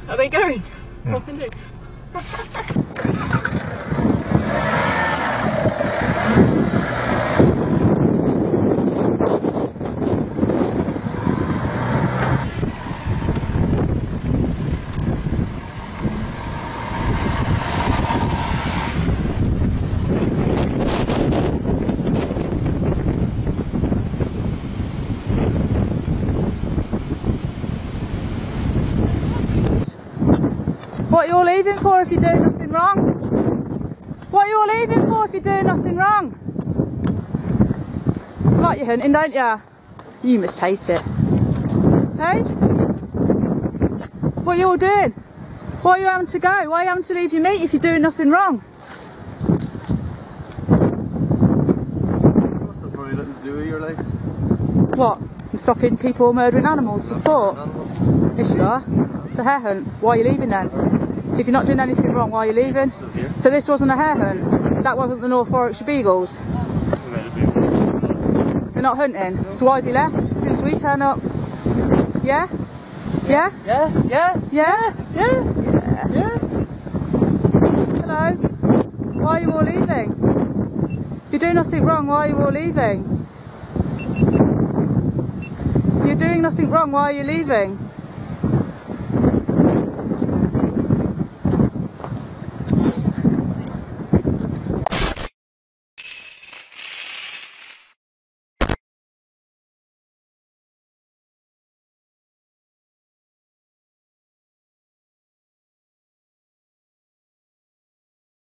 Are they going? Yeah. What can do? What are you all leaving for if you're doing nothing wrong? What are you all leaving for if you're doing nothing wrong? You like your hunting, don't you? You must hate it. Hey? What are you all doing? Why are you having to go? Why are you having to leave your meat if you're doing nothing wrong? What's that probably nothing to do with your life? What? You're stopping people murdering animals for sport? Yes you are. It's a hare hunt. Why are you leaving then? If you're not doing anything wrong, why are you leaving? So this wasn't a hare hunt? That wasn't the North Warwickshire Beagles? They're not hunting? So why has he left? As soon as we turn up? Yeah? Yeah? Yeah, yeah, Yeah? yeah, yeah. Hello? Why are you all leaving? If you're doing nothing wrong, why are you all leaving? If you're doing nothing wrong, why are you leaving?